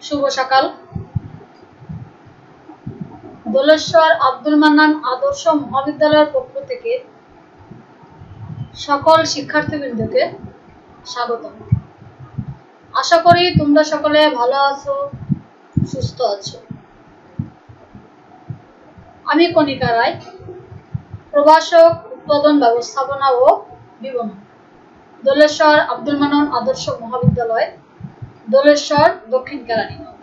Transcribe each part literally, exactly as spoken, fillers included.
শুভ সকাল। দোলেশ্বর আব্দুল মান্নান আদর্শ মহাবিদ্যালয়ের পক্ষ থেকে সকল শিক্ষার্থীবৃন্দকে স্বাগতম। আশা করি তোমরা সকলে ভালো আছো, সুস্থ আছো। আমি কণিকা রায়, প্রভাষক, উৎপাদন ব্যবস্থাপনা ও বিপণন, দোলেশ্বর আব্দুল মান্নান আদর্শ মহাবিদ্যালয়, দোলেশ্বর, দক্ষিণ কেরানীগঞ্জ।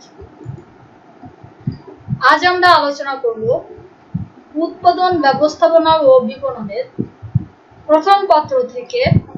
আজ আমরা আলোচনা করব উৎপাদন ব্যবস্থাপনা ও বিপণনের প্রথম পত্র থেকে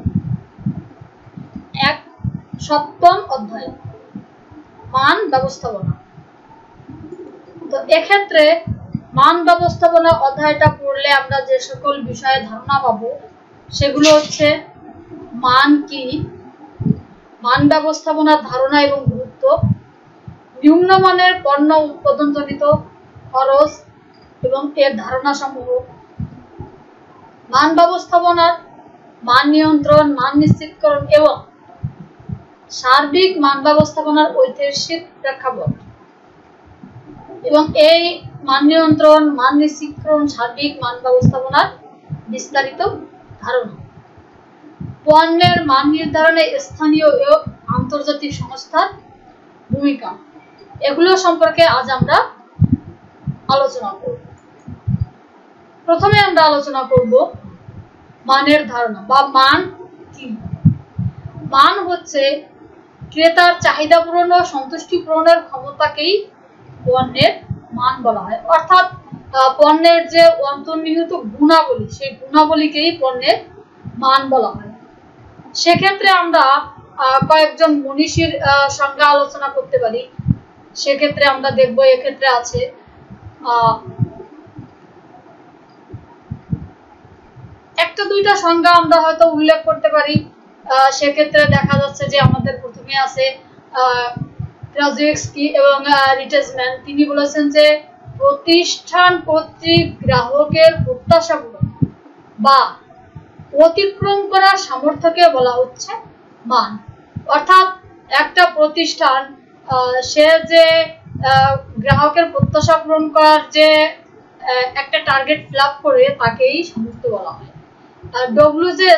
এক সপ্তম অধ্যায় মান ব্যবস্থাপনা। তো এক্ষেত্রে মান ব্যবস্থাপনা অধ্যায়টা পড়লে আমরা যে সকল বিষয়ে ধারণা পাবো সেগুলো হচ্ছে মান কি, মান ব্যবস্থাপনার ধারণা এবং গুরুত্ব, নিম্নমানের পণ্য উৎপাদনজনিত খরচ এবং এর ধারণা সমূহ, মান ব্যবস্থাপনার মান নিয়ন্ত্রণ, মান নিশ্চিতকরণ এবং সার্বিক মান ব্যবস্থাপনার ঐতিহাসিক প্রেক্ষাপট এবং এই মান নিয়ন্ত্রণ, মান নিশ্চিতকরণ, সার্বিক মান ব্যবস্থাপনার বিস্তারিত ধারণা, পণ্যের মান নির্ধারণে স্থানীয় ও আন্তর্জাতিক সংস্থার ভূমিকা, এগুলো সম্পর্কে আজ আমরা আলোচনা করব। প্রথমে আমরা আলোচনা করব মানের ধারণা বা মান কি। মান হচ্ছে ক্রেতার চাহিদা পূরণ ও সন্তুষ্টি পূরণের ক্ষমতাকেই পণ্যের মান বলা হয়। অর্থাৎ পণ্যের যে অন্তর্নিহিত গুণাবলী, সেই গুণাবলীকেই পণ্যের মান বলা হয়। সেক্ষেত্রে আমরা কয়েকজন মনীষীর সংজ্ঞা আলোচনা করতে পারি। সেক্ষেত্রে আমরা দেখব এক্ষেত্রে আছে একটা দুইটা সংজ্ঞা আমরা হয়তো উল্লেখ করতে পারি। সেক্ষেত্রে দেখা যাচ্ছে যে আমাদের প্রথমে আছে ক্রাজেভস্কি এবং রিটেজম্যান। তিনি বলেছেন যে প্রতিষ্ঠান কর্তৃক গ্রাহকের প্রত্যাশা পূরণ বা অতিক্রম করার সামর্থ্যকে বলা হচ্ছে মান। অর্থাৎ একটা প্রতিষ্ঠান সে যে গ্রাহকের প্রত্যাশা পূরণ করার যে একটা টার্গেট ফিল আপ করে তাকেই সামর্থ্য বলা হয়। ডব্লিউ জে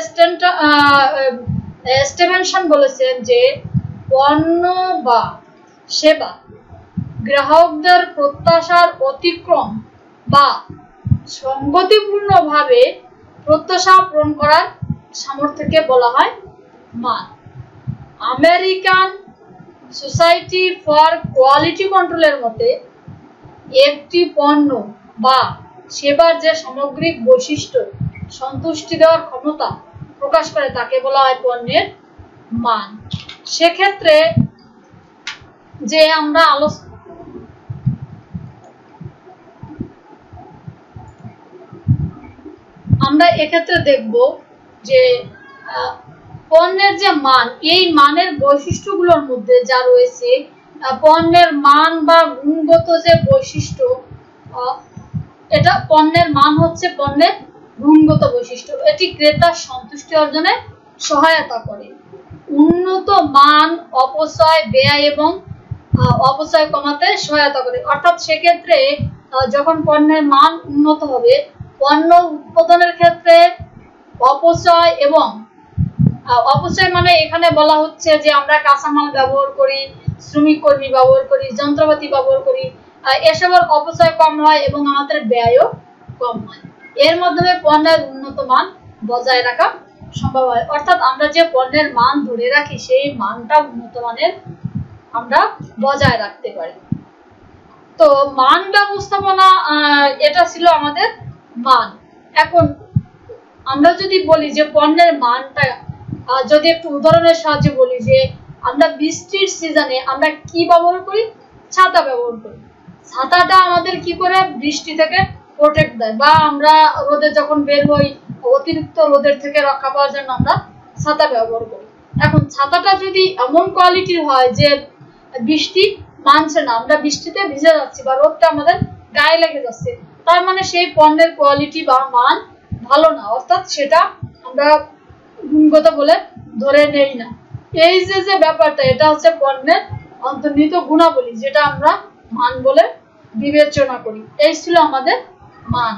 স্টিভেনসন বলেছেন যে পণ্য বা সেবা গ্রাহকদের প্রত্যাশার অতিক্রম বা সঙ্গতিপূর্ণভাবে প্রত্যাশা পূরণ করার সামর্থ্যকে বলা হয় মান। আমেরিকান সোসাইটি ফর কোয়ালিটি কন্ট্রোলের মতে একটি পণ্য বা সেবার যে সামগ্রিক বৈশিষ্ট্য সন্তুষ্টি দেওয়ার ক্ষমতা প্রকাশ করে তাকে বলা হয় পণ্যের মান। সেক্ষেত্রে যে আমরা আলোচনা আমরা এক্ষেত্রে দেখব যে পণ্যের যে মান, এই মানের বৈশিষ্ট্যগুলোর মধ্যে যা রয়েছে পণ্যের মান বা গুণগত যে বৈশিষ্ট্য, এটা পণ্যের মান হচ্ছে পণ্যের গুণগত বৈশিষ্ট্য। এটি ক্রেতার সন্তুষ্টি অর্জনে সহায়তা করে। উন্নত মান অপচয়, ব্যয় এবং অপচয় কমাতে সহায়তা করে। অর্থাৎ সেক্ষেত্রে যখন পণ্যের মান উন্নত হবে, পণ্য উৎপাদনের ক্ষেত্রে অপচয় এবং অপচয় মানে এখানে বলা হচ্ছে যে আমরা কাঁচামাল ব্যবহার করি, শ্রমিক কর্মী ব্যবহার করি, যন্ত্রপাতি ব্যবহার করি, এসবের অপচয় কম হয় এবং আমাদের ব্যয়ও কম হয়। এর মাধ্যমে পণ্যের উন্নত মান বজায় রাখা সম্ভব হয়। অর্থাৎ আমরা যে পণ্যের মান ধরে রাখি সেই মানটা উন্নত মানের আমরা বজায় রাখতে পারি। তো মান ব্যবস্থাপনা এটা ছিল আমাদের মান। এখন আমরা যদি বলি যে পণ্যের মানটা, যদি একটু উদাহরণের সাহায্যে বলি যে আমরা বৃষ্টির সিজনে আমরা কি ব্যবহার করি? ছাতা ব্যবহার করি। ছাতাটা আমাদের কি করে বৃষ্টি থেকে প্রোটেক্ট দেয়, বা আমরা রোদে যখন বের হই অতিরিক্ত রোদের থেকে রক্ষা পাওয়ার জন্য আমরা ছাতা ব্যবহার করি। এখন ছাতাটা যদি এমন কোয়ালিটির হয় যে বৃষ্টি মানছে না, আমরা বৃষ্টিতে ভিজে যাচ্ছি বা রোদটা আমাদের গায়ে লেগে যাচ্ছে, তার মানে সেই পণ্যের কোয়ালিটি বা মান ভালো না, অর্থাৎ সেটা আমরা গুণগত বলে ধরে নেই না। এই যে যে ব্যাপারটা, এটা হচ্ছে পণ্যের অন্তর্নিহিত গুণাবলী, যেটা আমরা মান বলে বিবেচনা করি। এই ছিল আমাদের মান।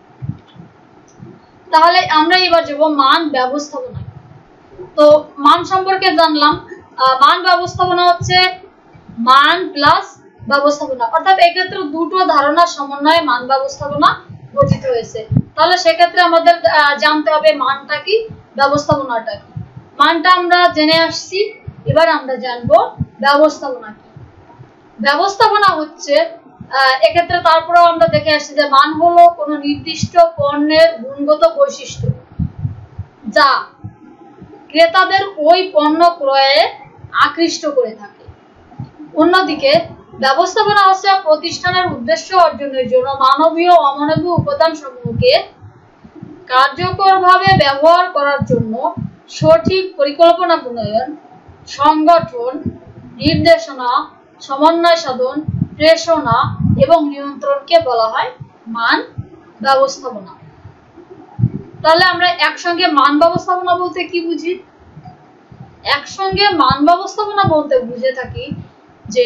তাহলে আমরা এবার যাব মান ব্যবস্থাপনা। তো মান সম্পর্কে জানলাম, মান ব্যবস্থাপনা হচ্ছে মান প্লাস ব্যবস্থাপনা, অর্থাৎ এক্ষেত্রে দুটো ধারণার সমন্বয়ে মান ব্যবস্থাপনা গঠিত হয়েছে। তাহলে সেক্ষেত্রে আমাদের জানতে হবে মানটা কি, ব্যবস্থাপনাটা কি। মানটা আমরা জেনে আসছি, এবার আমরা জানবো ব্যবস্থাপনা কি। ব্যবস্থাপনা হচ্ছে এক্ষেত্রে তারপরেও আমরা দেখে আসছি যে মান হলো কোনো নির্দিষ্ট পণ্যের গুণগত বৈশিষ্ট্য যা ক্রেতাদের ওই পণ্য ক্রয়ে আকৃষ্ট করে থাকে। অন্যদিকে ব্যবস্থাপনা হচ্ছে প্রতিষ্ঠানের উদ্দেশ্য অর্জনের জন্য মানবীয় ও অমানবীয় উপাদান সমূহকে কার্যকরভাবে ব্যবহার করার জন্য সঠিক পরিকল্পনা প্রণয়ন, সংগঠন, নির্দেশনা, সমন্বয় সাধন, প্রেষণা এবং নিয়ন্ত্রণকে বলা হয় মান ব্যবস্থাপনা। তাহলে আমরা একসঙ্গে মান ব্যবস্থাপনা বলতে কি বুঝি? একসঙ্গে মান ব্যবস্থাপনা বলতে বুঝে থাকি যে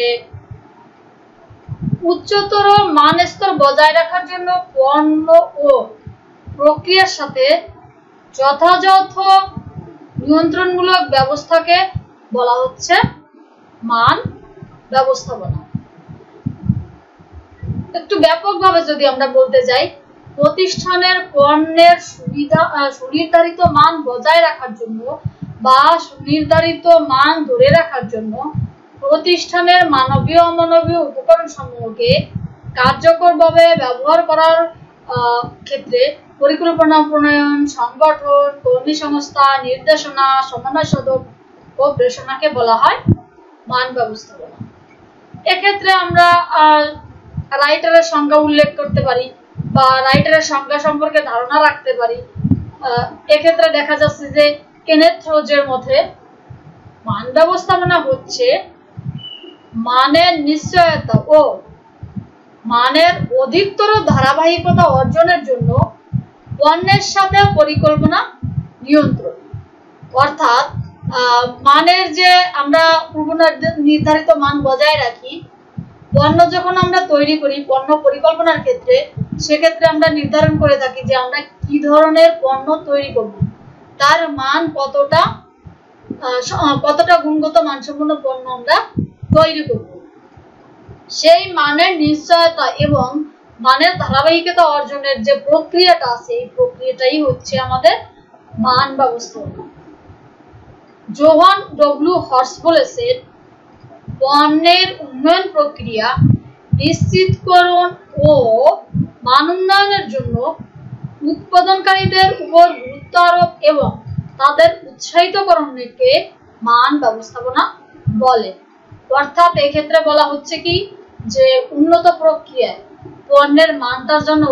উচ্চতর মান স্তর বজায় রাখার জন্য পণ্য ও প্রক্রিয়ার সাথে যথাযথ নিয়ন্ত্রণমূলক ব্যবস্থাকে বলা হচ্ছে মান ব্যবস্থাপনা। একটু ব্যাপকভাবে যদি আমরা বলতে যাই, প্রতিষ্ঠানের পণ্যের সুবিধা সুনির্ধারিত মান বজায় রাখার জন্য বা সুনির্ধারিত মান ধরে রাখার জন্য প্রতিষ্ঠানের মানবীয় অমানবীয় উপকরণ সমূহকে কার্যকরভাবে ব্যবহার করার ক্ষেত্রে পরিকল্পনা প্রণয়ন, সংগঠন, কর্মী সংস্থা, নির্দেশনা, সমন্বয় সাধন ও প্রেষণাকে বলা হয় মান ব্যবস্থাপনা। এক্ষেত্রে আমরা রাইটারের সংজ্ঞা উল্লেখ করতে পারি বা রাইটারের সংজ্ঞা সম্পর্কে ধারণা রাখতে পারি। এক্ষেত্রে দেখা যাচ্ছে যে কেনেথ রোজের মতে মান ব্যবস্থাপনা হচ্ছে মানের নিশ্চয়তা ও মানের অধিকতর ধারাবাহিকতা অর্জনের জন্য পণ্যের সাথে পরিকল্পনা নিয়ন্ত্রণ। অর্থাৎ মানের যে আমরা পূর্ব নির্ধারিত মান বজায় রাখি, পণ্য যখন আমরা তৈরি করি পণ্য পরিকল্পনার ক্ষেত্রে, সেক্ষেত্রে আমরা নির্ধারণ করে থাকি যে আমরা কি ধরনের পণ্য তৈরি করব, তার মান কতটা কতটা গুণগত মানসম্পন্ন পণ্য আমরা তৈরি করব। সেই মানের নিশ্চয়তা এবং মানের ধারাবাহিকতা অর্জনের যে প্রক্রিয়াটা আছে, এই প্রক্রিয়াটাই হচ্ছে আমাদের মান ব্যবস্থাপনা। জোহান ডব্লিউ হর্স বলেছেন, পণ্যের উন্নয়ন প্রক্রিয়া নিশ্চিতকরণ ও মান উন্নয়নের জন্য উৎপাদনকারীদের উপর গুরুত্ব আরোপ এবং তাদের উৎসাহিতকরণকে মান ব্যবস্থাপনা বলে। অর্থাৎ এক্ষেত্রে বলা হচ্ছে কি যে উন্নত প্রক্রিয়ায় পণ্যের মানটা যেন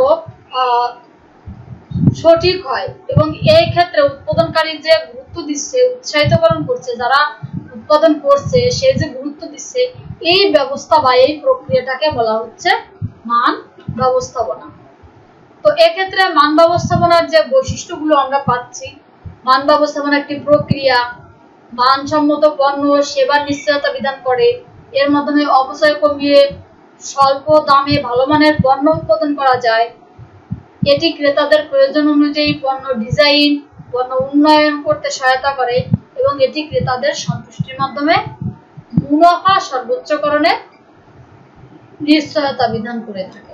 সঠিক হয় এবং এই ক্ষেত্রে উৎপাদনকারী যে গুরুত্ব দিচ্ছে, উৎসাহিতকরণ করছে, যারা উৎপাদন করছে সে যে গুরুত্ব দিচ্ছে, এই ব্যবস্থা বা এই প্রক্রিয়াটাকে বলা হচ্ছে মান ব্যবস্থাপনা। তো এক্ষেত্রে মান ব্যবস্থাপনার যে বৈশিষ্ট্যগুলো আমরা পাচ্ছি, মান ব্যবস্থাপনা একটি প্রক্রিয়া, মানসম্মত পণ্য সেবার নিশ্চয়তা বিধান করে, এর মাধ্যমে অপচয় কমিয়ে স্বল্প দামে ভালো মানের পণ্য উৎপাদন করা যায়। এটি ক্রেতাদের প্রয়োজন অনুযায়ী পণ্য ডিজাইন, পণ্য উন্নয়ন করতে সহায়তা করে এবং এটি ক্রেতাদের সন্তুষ্টির মাধ্যমে মুনাফা সর্বোচ্চকরণের নিশ্চয়তা বিধান করে থাকে।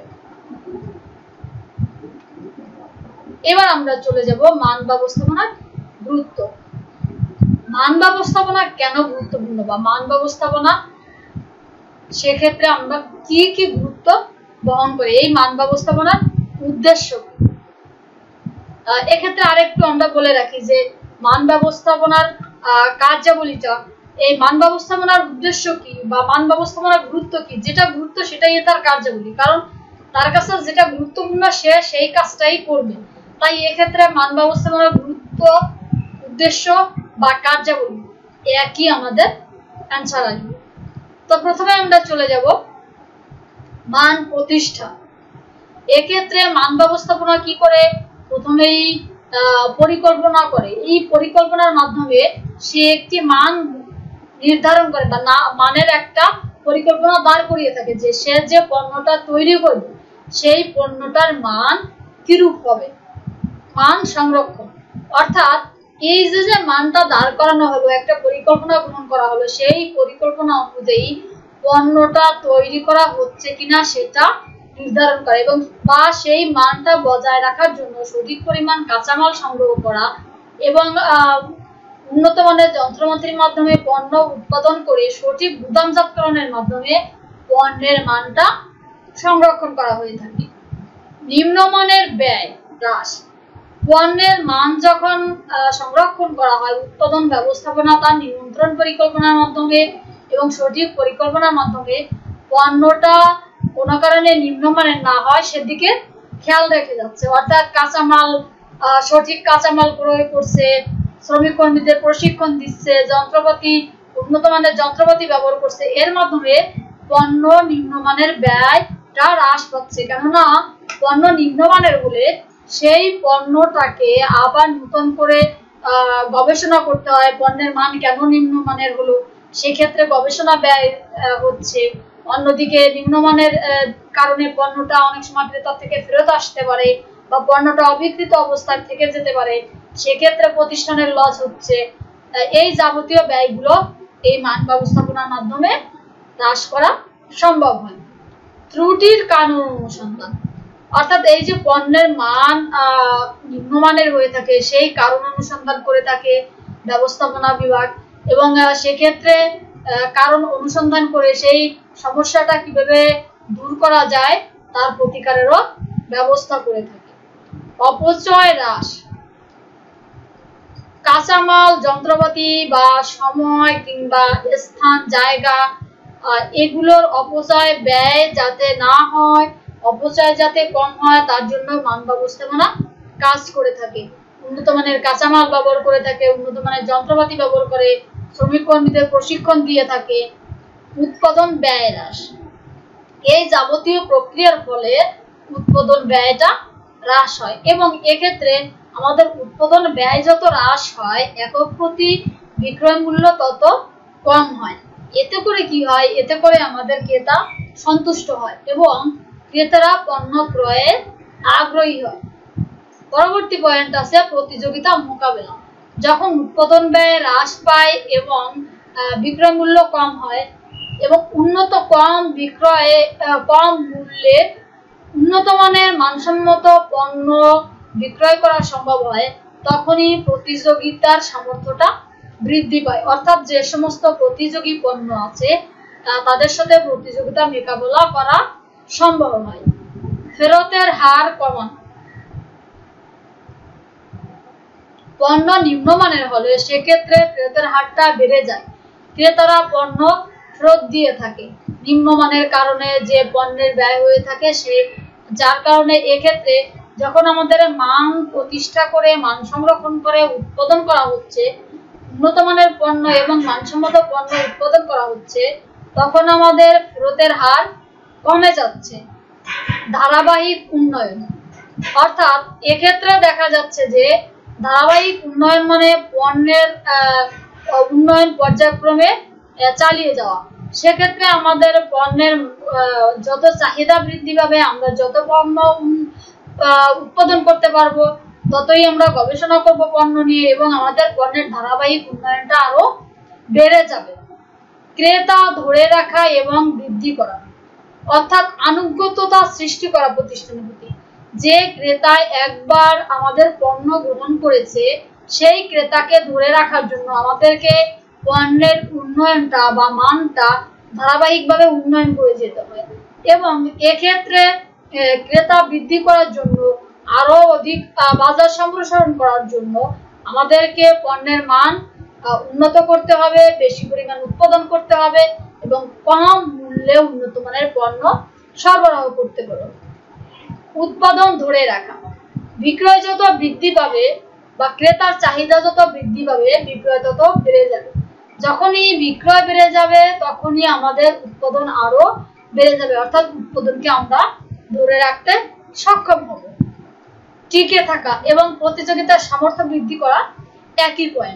এবার আমরা চলে যাব মান ব্যবস্থাপনার গুরুত্ব। মান ব্যবস্থাপনা কেন গুরুত্বপূর্ণ বা মান ব্যবস্থাপনা সেক্ষেত্রে আমরা কি কি গুরুত্ব বহন করি, এই মান ব্যবস্থাপনার উদ্দেশ্য। এক্ষেত্রে আরেকটু আমরা বলে রাখি যে মান ব্যবস্থাপনার কার্যাবলীটা, এই মান ব্যবস্থাপনার উদ্দেশ্য কি বা মান ব্যবস্থাপনার গুরুত্ব কি, যেটা গুরুত্ব সেটাই তার কার্যাবলী, কারণ তার কাছে যেটা গুরুত্বপূর্ণ সে সেই কাজটাই করবে। তাই এক্ষেত্রে মান ব্যবস্থাপনার গুরুত্ব, উদ্দেশ্য বা কার্যাবলী একই আমাদের অ্যান্সার আসবে। তো প্রথমে আমরা চলে যাব মান প্রতিষ্ঠা। এক্ষেত্রে মান ব্যবস্থাপনা কি করে, প্রথমেই পরিকল্পনা করে, এই পরিকল্পনার মাধ্যমে সে একটি মান নির্ধারণ করে বা না মানের একটা পরিকল্পনা দাঁড় করিয়ে থাকে যে সে যে পণ্যটা তৈরি করবে সেই পণ্যটার মান কিরূপ হবে, মান সংরক্ষণ। অর্থাৎ এই যে যে মানটা দাঁড় করানো হলো, একটা পরিকল্পনা গ্রহণ করা হলো, সেই পরিকল্পনা অনুযায়ী পণ্যটা তৈরি করা হচ্ছে কিনা সেটা নির্ধারণ করে এবং বা সেই মানটা বজায় রাখার জন্য সঠিক পরিমাণ কাঁচামাল সংগ্রহ করা এবং উন্নত মানের যন্ত্রপাতির মাধ্যমে পণ্য উৎপাদন করে সঠিক গুদামজাতকরণের মাধ্যমে পণ্যের মানটা সংরক্ষণ করা হয়ে থাকে। নিম্নমানের ব্যয় হ্রাস। পণ্যের মান যখন সংরক্ষণ করা হয় উৎপাদন ব্যবস্থাপনা তার নিয়ন্ত্রণ পরিকল্পনার মাধ্যমে এবং সঠিক পরিকল্পনার মাধ্যমে পণ্যটা কোনো কারণে নিম্নমানের না হয় সেদিকে খেয়াল রেখে যাচ্ছে। অর্থাৎ কাঁচামাল সঠিক কাঁচামাল প্রয়োগ করছে, শ্রমিক কর্মীদের প্রশিক্ষণ দিচ্ছে, যন্ত্রপাতি উন্নত মানের যন্ত্রপাতি ব্যবহার করছে, এর মাধ্যমে পণ্য নিম্নমানের ব্যয়টা হ্রাস পাচ্ছে। কেননা পণ্য নিম্নমানের হলে সেই পণ্যটাকে আবার নতুন করে গবেষণা করতে হয়, পণ্যের মান কেন নিম্নমানের হলো, সেক্ষেত্রে গবেষণা ব্যয় হচ্ছে। অন্যদিকে নিম্নমানের কারণে পণ্যটা অনেক সময় ক্রেতার থেকে ফেরত আসতে পারে বা পণ্যটা অবিকৃত অবস্থায় থেকে যেতে পারে, সেক্ষেত্রে প্রতিষ্ঠানের লস হচ্ছে। এই যাবতীয় ব্যয়গুলো এই মান ব্যবস্থাপনার মাধ্যমে হ্রাস করা সম্ভব হয়। ত্রুটির কারণ অনুসন্ধান। অর্থাৎ এই যে পণ্যের মান নিম্নমানের হয়ে থাকে সেই কারণ অনুসন্ধান করে থাকে ব্যবস্থাপনা বিভাগ এবং সেক্ষেত্রে কারণ অনুসন্ধান করে সেই সমস্যাটা কিভাবে দূর করা যায় তার প্রতিকারেরও ব্যবস্থা করে থাকে। অপচয় হ্রাস। কাঁচামাল যন্ত্রপাতি বা সময় কিংবা স্থান জায়গা এগুলোর অপচয় ব্যয় যাতে না হয়, অপচয় যাতে কম হয় তার জন্য মান ব্যবস্থাপনা কাজ করে থাকে। উন্নত মানের কাঁচামাল ব্যবহার করে থাকে, উন্নত মানের যন্ত্রপাতি ব্যবহার করে, শ্রমিক কর্মীদের প্রশিক্ষণ দিয়ে থাকে। উৎপাদন ব্যয় হ্রাস। এই যাবতীয় প্রক্রিয়ার ফলে উৎপাদন ব্যয়টা হ্রাস হয় এবং এক্ষেত্রে আমাদের উৎপাদন ব্যয় যত হ্রাস হয় একক প্রতি বিক্রয় মূল্য তত কম হয়। এতে করে কি হয়, এতে করে আমাদের ক্রেতা সন্তুষ্ট হয় এবং ক্রেতারা পণ্য ক্রয়ে আগ্রহী হয়। পরবর্তী পয়েন্ট আছে প্রতিযোগিতা মোকাবেলা। যখন উৎপাদন ব্যয় হ্রাস পায় এবং বিক্রয় মূল্য কম হয় এবং উন্নত কম বিক্রয়ে কম মূল্যে উন্নত মানের মানসম্মত পণ্য বিক্রয় করা সম্ভব হয়, তখনই প্রতিযোগিতার সামর্থ্যটা বৃদ্ধি পায়। অর্থাৎ যে সমস্ত প্রতিযোগী পণ্য আছে তাদের সাথে প্রতিযোগিতা মোকাবেলা করা সম্ভব হয়। ফেরতের হার কমানো। পণ্য নিম্নমানের হলে সেক্ষেত্রে ফেরতের হারটা বেড়ে যায়, ক্রেতারা পণ্য ফেরত দিয়ে থাকে নিম্নমানের কারণে যে পণ্যের ব্যয় হয়ে থাকে সে যার কারণে এক্ষেত্রে যখন আমাদের মান প্রতিষ্ঠা করে মান সংরক্ষণ করে উৎপাদন করা হচ্ছে, উন্নত মানের পণ্য এবং মানসম্মত পণ্য উৎপাদন করা হচ্ছে, তখন আমাদের ফেরতের হার কমে যাচ্ছে। ধারাবাহিক উন্নয়ন। অর্থাৎ এক্ষেত্রে দেখা যাচ্ছে যে ধারাবাহিক উন্নয়ন মানে পণ্যের উন্নয়ন পর্যায়ক্রমে চালিয়ে যাওয়া। সেক্ষেত্রে আমাদের পণ্যের যত চাহিদা বৃদ্ধি পাবে, আমরা যত পণ্য উৎপাদন করতে পারবো ততই আমরা গবেষণা করব পণ্য নিয়ে এবং আমাদের পণ্যের ধারাবাহিক উন্নয়নটা আরো বেড়ে যাবে। ক্রেতা ধরে রাখা এবং বৃদ্ধি করা। অর্থাৎ আনুগত্যতা সৃষ্টি করা প্রতিষ্ঠানের প্রতি। যে ক্রেতা একবার আমাদের পণ্য গ্রহণ করেছে সেই ক্রেতাকে ধরে রাখার জন্য আমাদেরকে পণ্যের উন্নয়নটা বা মানটা ধারাবাহিকভাবে উন্নয়ন করে যেতে হয় এবং এক্ষেত্রে ক্রেতা বৃদ্ধি করার জন্য আরো অধিক বাজার সম্প্রসারণ করার জন্য আমাদেরকে পণ্যের মান উন্নত করতে হবে, বেশি পরিমাণ উৎপাদন করতে হবে এবং কম মূল্যে উন্নত মানের পণ্য সরবরাহ করতে পারবে। উৎপাদন ধরে রাখা। বিক্রয় যত বৃদ্ধি পাবে বা ক্রেতার চাহিদা যত বৃদ্ধি পাবে বিক্রয় তত বেড়ে যাবে। যখনই বিক্রয় বেড়ে যাবে তখনই আমাদের উৎপাদন আরো বেড়ে যাবে, অর্থাৎ উৎপাদনকে আমরা ধরে রাখতে সক্ষম হব। টিকে থাকা এবং প্রতিযোগিতার সামর্থ্য বৃদ্ধি করা একই পয়েন্ট।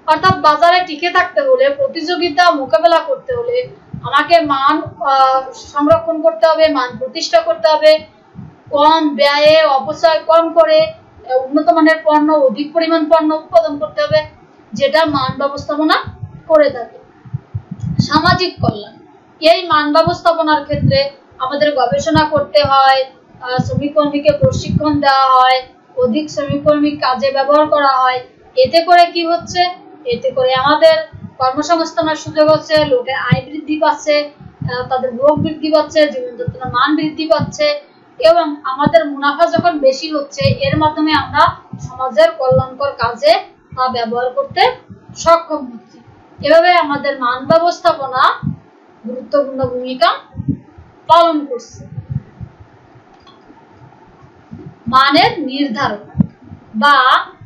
অর্থাৎ বাজারে টিকে থাকতে হলে, প্রতিযোগিতা মোকাবেলা করতে হলে আমাকে মান সংরক্ষণ করতে হবে, মান প্রতিষ্ঠা করতে হবে, কম ব্যয়ে অপচয় কম করে উন্নত মানের পণ্য, অধিক পরিমাণ পণ্য উৎপাদন করতে হবে, যেটা মান ব্যবস্থাপনা করে থাকে। সামাজিক কল্যাণ, এই মান ব্যবস্থাপনার ক্ষেত্রে আমাদের গবেষণা করতে হয়, শ্রমিক কর্মীকে প্রশিক্ষণ দেওয়া হয়, অধিক শ্রমিক কর্মী কাজে ব্যবহার করা হয়। এতে করে কি হচ্ছে? এতে করে আমাদের কর্মসংস্থানের সুযোগ হচ্ছে, লোকের আয় বৃদ্ধি পাচ্ছে, তাদের ভোগ বৃদ্ধি পাচ্ছে, জীবনযাত্রার মান বৃদ্ধি পাচ্ছে এবং আমাদের মুনাফা যখন বেশি হচ্ছে, এর মাধ্যমে আমরা সমাজের কল্যাণকর কাজে তা ব্যবহার করতে সক্ষম হচ্ছি। এভাবে আমাদের মান ব্যবস্থাপনা গুরুত্বপূর্ণ ভূমিকা পালন করছে। মানের নির্ধারণ বা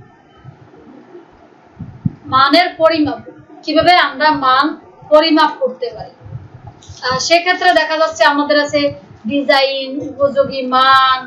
মানের পরিমাপ, কিভাবে আমরা মান পরিমাপ করতে পারি, সেক্ষেত্রে দেখা যাচ্ছে আমাদের আছে ডিজাইন, উপযোগী মান,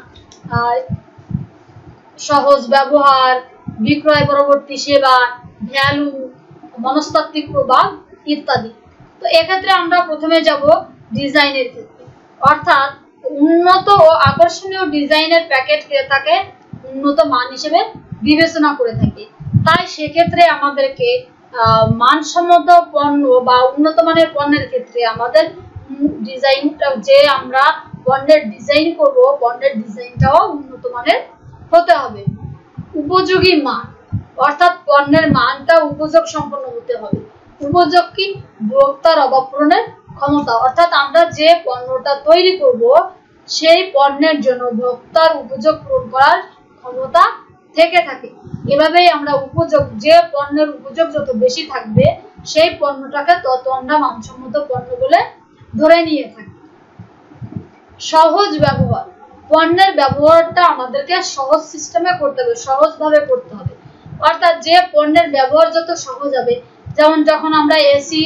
সহজ ব্যবহার, বিক্রয় পরবর্তী সেবা, ভ্যালু, মনস্তাত্ত্বিক প্রভাব ইত্যাদি। তো এক্ষেত্রে আমরা প্রথমে যাব ডিজাইনের ক্ষেত্রে, অর্থাৎ উন্নত ও আকর্ষণীয় ডিজাইনের প্যাকেট ক্রেতাকে উন্নত মান হিসেবে বিবেচনা করে থাকে। তাই সেক্ষেত্রে আমাদেরকে মানসম্মত পণ্য বা উন্নত মানের পণ্যের ক্ষেত্রে আমাদের ডিজাইনটা, যে আমরা পণ্যের ডিজাইন করব, পণ্যের ডিজাইনটাও উন্নত মানের হতে হবে। উপযোগী মান, অর্থাৎ পণ্যের মানটা উপযোগ সম্পন্ন হতে হবে। উপযোগ কি? ভোক্তার অভাব পূরণের ক্ষমতা, অর্থাৎ আমরা যে পণ্যটা তৈরি করব সেই পণ্যের জন্য ভোক্তার উপযোগ পূরণ করার ক্ষমতা থেকে থাকে। এভাবেই আমরা উপযোগ, যে পণ্যের উপযোগ যত বেশি থাকবে সেই পণ্যটাকে তত আমরা মানসম্মত পণ্য বলে ধরে নিয়ে থাকি। সহজ ব্যবহার, পণ্যের ব্যবহারটা আমাদেরকে সহজ সিস্টেমে করতে হবে, সহজভাবে করতে হবে। অর্থাৎ যে পণ্যের ব্যবহার যত সহজ হবে, যেমন যখন আমরা এসি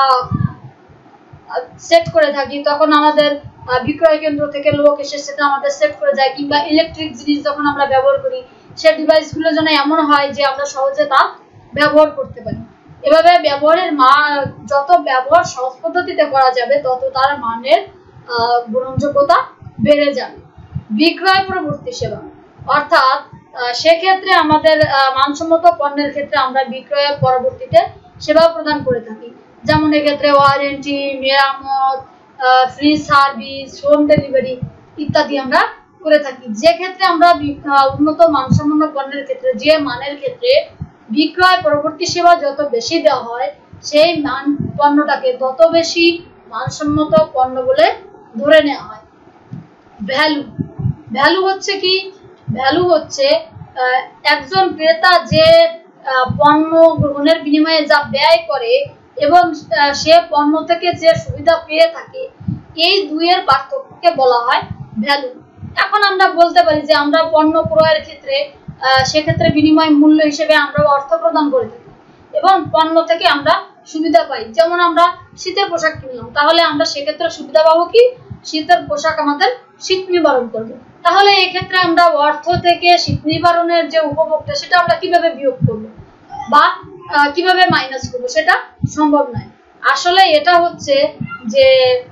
সেট করে থাকি তখন আমাদের বিক্রয় কেন্দ্র থেকে লোক এসে সেটা আমাদের সেট করে যায়, কিংবা ইলেকট্রিক জিনিস যখন আমরা ব্যবহার করি সেই ডিভাইসগুলো যেন এমন হয় যে আমরা সহজে তা ব্যবহার করতে পারি। এভাবে ব্যবহারের মান, যত ব্যবহার সহজ পদ্ধতিতে করা যাবে তত তার মানের গ্রহণযোগ্যতা বেড়ে যাবে। বিক্রয় পরবর্তী সেবা, অর্থাৎ সেক্ষেত্রে আমাদের মানসম্মত পণ্যের ক্ষেত্রে আমরা বিক্রয়ের পরবর্তীতে সেবা প্রদান করে থাকি। যেমন এক্ষেত্রে ওয়ারেন্টি, মেরামত, ফ্রি সার্ভিস, হোম ডেলিভারি ইত্যাদি আমরা করে থাকি। যে ক্ষেত্রে আমরা উন্নত মানসম্পন্ন পণ্যের ক্ষেত্রে, যে মানের ক্ষেত্রে বিক্রয় পরবর্তী সেবা যত বেশি দেওয়া হয় সেই মান পণ্যটাকে তত বেশি মানসম্মত পণ্য বলে ধরে নেওয়া হয়। ভ্যালু, ভ্যালু হচ্ছে কি? ভ্যালু হচ্ছে একজন ক্রেতা যে পণ্য গ্রহণের বিনিময়ে যা ব্যয় করে এবং সে পণ্য থেকে যে সুবিধা পেয়ে থাকে, এই দুইয়ের পার্থক্যকে বলা হয় ভ্যালু। এখন আমরা বলতে পারি যে আমরা পণ্য ক্রয়ের ক্ষেত্রে সেক্ষেত্রে বিনিময় মূল্য হিসেবে আমরা অর্থ প্রদান করে থাকি এবং পণ্য থেকে আমরা সুবিধা পাই। যেমন আমরা শীতের পোশাক কিনলাম, তাহলে আমরা সেক্ষেত্রে সুবিধা পাবো কি? শীতের পোশাক আমাদের শীত নিবারণ করবে। তাহলে এক্ষেত্রে আমরা অর্থ থেকে শীত নিবারণের যে উপভোগটা সেটা আমরা কিভাবে বিয়োগ করব বা কিভাবে মাইনাস করব, সেটা সম্ভব নয়। আসলে এটা হচ্ছে যে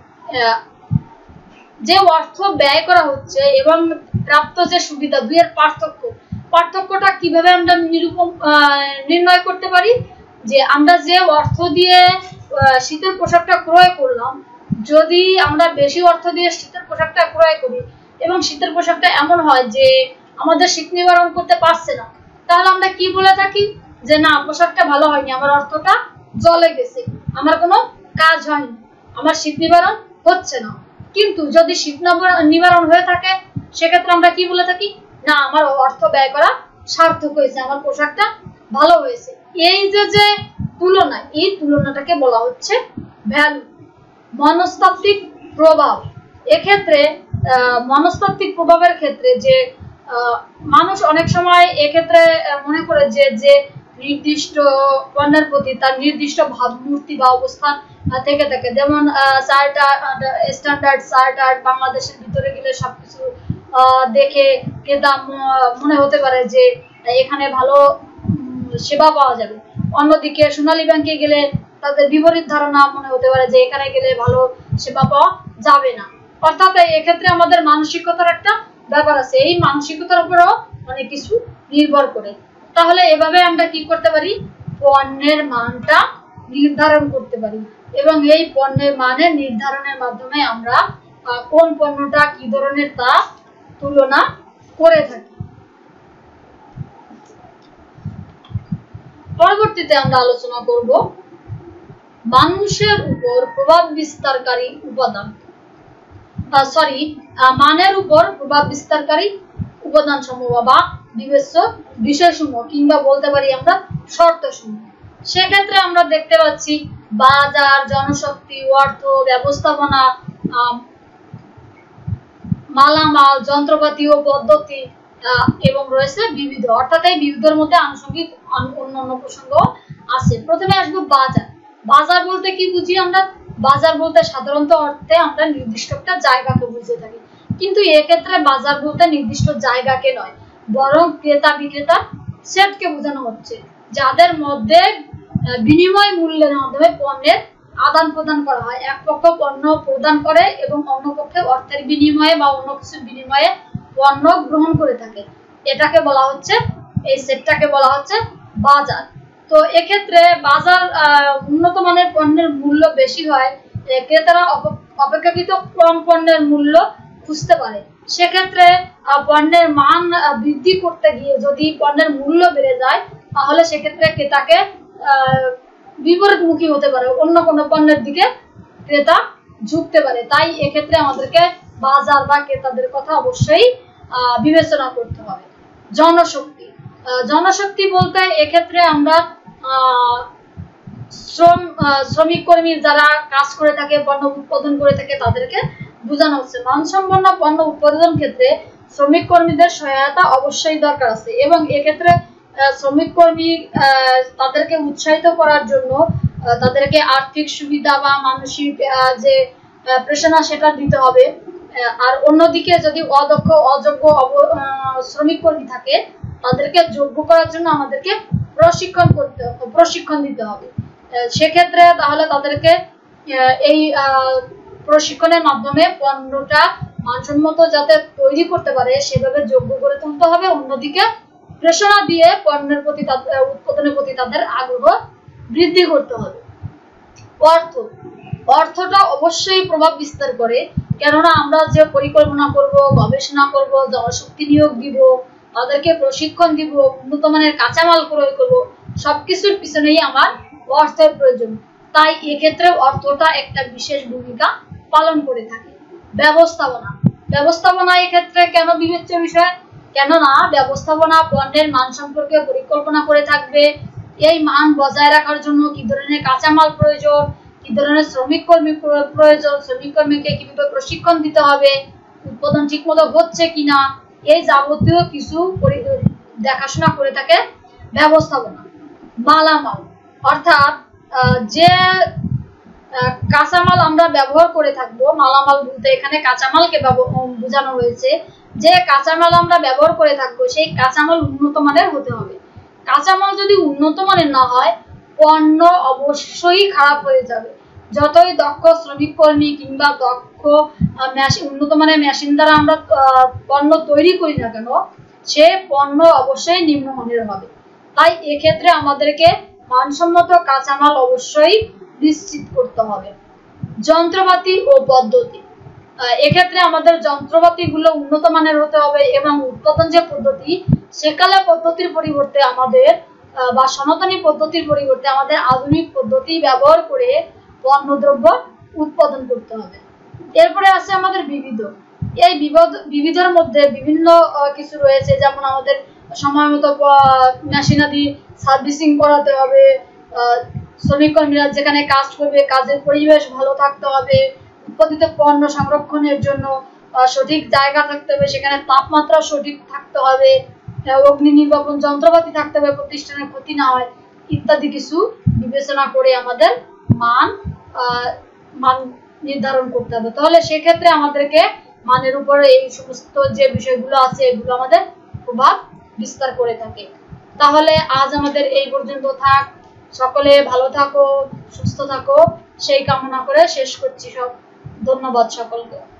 যে অর্থ ব্যয় করা হচ্ছে এবং প্রাপ্ত যে সুবিধা, দুইয়ের পার্থক্য, পার্থক্যটা কিভাবে আমরা নিরূপণ নির্ণয় করতে পারি? যে আমরা যে অর্থ দিয়ে শীতের পোশাকটা ক্রয় করলাম, যদি আমরা বেশি অর্থ দিয়ে শীতের পোশাকটা ক্রয় করি এবং শীতের পোশাকটা এমন হয় যে আমাদের শীত নিবারণ করতে পারছে না, তাহলে আমরা কি বলে থাকি? যে না, পোশাকটা ভালো হয়নি, আমার অর্থটা জলে গেছে, আমার কোনো কাজ হয়নি, আমার শীত নিবারণ হচ্ছে না। কিন্তু যদি শীত নিবারণ হয়ে থাকে সেক্ষেত্রে আমরা কি বলে থাকি? না, আমার অর্থ ব্যয় করা সার্থক হয়েছে, আমার পোশাকটা ভালো হয়েছে। এই যে যে তুলনা, এই তুলনাটাকে বলা হচ্ছে ভ্যালু। মনস্তাত্ত্বিক প্রভাব, এক্ষেত্রে মনস্তাত্ত্বিক প্রভাবের ক্ষেত্রে যে মানুষ অনেক সময় এক্ষেত্রে মনে করে যে যে নির্দিষ্ট পণ্যের প্রতি তার নির্দিষ্ট ভাবমূর্তি বা অবস্থান থেকে থাকে। যেমন স্ট্যান্ডার্ড চার্টার্ড বাংলাদেশের ভিতরে গেলে সবকিছু দেখে ক্রেতা মনে হতে পারে যে এখানে ভালো সেবা পাওয়া যাবে, অন্যদিকে সোনালী ব্যাংকে গেলে তাদের বিপরীত ধারণা মনে হতে পারে যে এখানে গেলে ভালো সেবা পাওয়া যাবে না। অর্থাৎ এক্ষেত্রে আমাদের মানসিকতার একটা ব্যাপার আছে, এই মানসিকতার উপরও অনেক কিছু নির্ভর করে। তাহলে এভাবে আমরা কি করতে পারি, পণ্যের মানটা নির্ধারণ করতে পারি এবং এই পণ্যের মানের নির্ধারণের মাধ্যমে আমরা কোন পণ্যটা কি ধরনের তা তুলনা করে থাকি। পরবর্তীতে আমরা আলোচনা করব মানুষের উপর প্রভাব বিস্তারকারী উপাদান, সরি মানের উপর প্রভাব বিস্তারকারী উপাদান সমূহ বা বিবেচ্য বিষয়সমূহ কিংবা বলতে পারি আমরা শর্ত সমূহ। সেক্ষেত্রে আমরা দেখতে পাচ্ছি বাজার, জনশক্তি, অর্থ, ব্যবস্থাপনা, মালামাল, যন্ত্রপাতি ও পদ্ধতি এবং রয়েছে বিবিধ। অর্থাৎ এই বিবিধের মধ্যে আনুষঙ্গিক অন্যান্য প্রসঙ্গ আছে। প্রথমে আসবো বাজার। বাজার বলতে কি বুঝি আমরা? বাজার বলতে সাধারণত অর্থে আমরা নির্দিষ্ট একটা জায়গাকে বুঝে থাকি, কিন্তু এক্ষেত্রে বাজার বলতে নির্দিষ্ট জায়গাকে নয়, বরং ক্রেতা বিক্রেতা সেটকে বোঝানো হচ্ছে, যাদের মধ্যে বিনিময় মূল্যের মাধ্যমে পণ্যের আদান প্রদান করা হয়। এক পক্ষ পণ্য প্রদান করে এবং অন্য পক্ষে অর্থের বিনিময়ে বা অন্য কিছুর বিনিময়ে পণ্য গ্রহণ করে থাকে। এটাকে বলা হচ্ছে, এই সেটটাকে বলা হচ্ছে বাজার। তো এক্ষেত্রে বাজার উন্নত মানের পণ্যের মূল্য বেশি হয়, ক্রেতারা অপেক্ষাকৃত কম পণ্যের মূল্য খুঁজতে পারে। সেক্ষেত্রে পণ্যের মান বৃদ্ধি করতে গিয়ে যদি পণ্যের মূল্য বেড়ে যায়, তাহলে সেক্ষেত্রে ক্রেতাকে বিপরীতমুখী হতে পারে, অন্য কোনো পণ্যের দিকে ক্রেতা ঝুঁকতে পারে। তাই এক্ষেত্রে আমাদেরকে বাজার বা ক্রেতাদের কথা অবশ্যই বিবেচনা করতে হবে। জনশক্তি। জনশক্তি বলতে এক্ষেত্রে আমরা শ্রম শ্রমিক কর্মী যারা কাজ করে থাকে, পণ্য উৎপাদন করে থাকে, তাদেরকে বোঝানো হচ্ছে। মানসম্পন্ন পণ্য উৎপাদন ক্ষেত্রে শ্রমিক কর্মীদের সহায়তা অবশ্যই দরকার আছে এবং এক্ষেত্রে শ্রমিক কর্মী তাদেরকে উৎসাহিত করার জন্য তাদেরকে আর্থিক সুবিধা বা মানসিক যে প্রেরণা সেটা দিতে হবে। আর অন্যদিকে যদি অদক্ষ অযোগ্য শ্রমিক কর্মী থাকে, তাদেরকে যোগ্য করার জন্য আমাদেরকে প্রশিক্ষণ করতে প্রশিক্ষণ দিতে হবে। সেক্ষেত্রে তাহলে তাদেরকে এই প্রশিক্ষণের মাধ্যমে পণ্যটা মানসম্মত যাতে তৈরি করতে পারে সেভাবে যোগ্য করে তুলতে হবে। অন্যদিকে প্রেরণা দিয়ে পণ্যের প্রতি উৎপাদনের প্রতি তাদের আগ্রহ বৃদ্ধি করতে হবে। অর্থ। অর্থটা অবশ্যই প্রভাব বিস্তার করে, কেননা আমরা যে পরিকল্পনা করব, গবেষণা করব, জনশক্তি নিয়োগ দিব, তাদেরকে প্রশিক্ষণ দিব, উন্নত মানের কাঁচামাল ক্রয় করব, সবকিছুর পিছনেই আমার অর্থের প্রয়োজন। তাই এক্ষেত্রে অর্থটা একটা বিশেষ ভূমিকা পালন করে থাকে। ব্যবস্থাপনা। ব্যবস্থাপনা এক্ষেত্রে কেন বিবেচ্য বিষয়? কেননা ব্যবস্থাপনা পণ্যের মান সম্পর্কে পরিকল্পনা করে থাকবে। এই মান বজায় রাখার জন্য কি ধরনের কাঁচামাল প্রয়োজন, কি ধরনের শ্রমিক কর্মী প্রয়োজন, শ্রমিক কর্মীকে কিভাবে প্রশিক্ষণ দিতে হবে, উৎপাদন ঠিকমতো হচ্ছে কিনা, এই যাবতীয় কিছু দেখাশোনা করে থাকে ব্যবস্থাপনা। মালামাল। অর্থাৎ যে কাঁচামাল আমরা ব্যবহার করে থাকবো, মালামাল বলতে এখানে কাঁচামালকে বোঝানো হয়েছে। যে কাঁচামাল আমরা ব্যবহার করে থাকবো সেই কাঁচামাল উন্নত মানের হতে হবে। কাঁচামাল যদি উন্নত মানের না হয়, পণ্য অবশ্যই খারাপ হয়ে যাবে। যতই দক্ষ শ্রমিক কর্মী কিংবা দক্ষ উন্নত মানের মেশিন দ্বারা আমরা পণ্য তৈরি করি না কেন, সে পণ্য অবশ্যই নিম্নমানের হবে। তাই এক্ষেত্রে আমাদেরকে মানসম্মত কাঁচামাল অবশ্যই নিশ্চিত করতে হবে। যন্ত্রপাতি ও পদ্ধতি। এক্ষেত্রে আমাদের যন্ত্রপাতি গুলো উন্নত মানের হতে হবে এবং উৎপাদন যে পদ্ধতি, সেকালে পদ্ধতির পরিবর্তে আমাদের বা সনাতনী পদ্ধতির পরিবর্তে আমাদের আধুনিক পদ্ধতি ব্যবহার করে পণ্যদ্রব্য উৎপাদন করতে হবে। এরপরে আছে আমাদের বিবিধ। এই বিবিধ বিবিধের মধ্যে বিভিন্ন কিছু রয়েছে, যেমন আমাদের সময় মতো মেশিনারি সার্ভিসিং করাতে হবে, শ্রমিক কর্মীরা যেখানে কাজ করবে কাজের পরিবেশ ভালো থাকতে হবে, উৎপাদিত পণ্য সংরক্ষণের জন্য সঠিক জায়গা থাকতে হবে, সেখানে তাপমাত্রা সঠিক থাকতে হবে, অগ্নি নির্বাপন যন্ত্রপাতি থাকতে হবে, প্রতিষ্ঠানের ক্ষতি না হয়, ইত্যাদি কিছু বিবেচনা করে আমাদের মান মান নির্ধারণ করতে হবে। তাহলে সেক্ষেত্রে আমাদেরকে মানের উপরে এই সমস্ত যে বিষয়গুলো আছে এগুলো আমাদের প্রভাব বিস্তার করে থাকে। তাহলে আজ আমাদের এই পর্যন্ত থাক। সকলে ভালো থাকো, সুস্থ থাকো সেই কামনা করে শেষ করছি সব। ধন্যবাদ সকলকে।